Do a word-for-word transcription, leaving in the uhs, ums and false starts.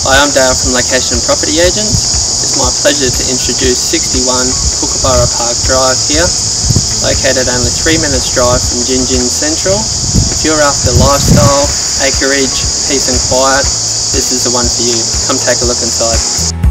Hi, I'm Dale from Location Property Agents. It's my pleasure to introduce sixty-one Kookaburra Park Drive here, located only three minutes drive from Gin Gin Central. If you're after lifestyle, acreage, peace and quiet, this is the one for you. Come take a look inside.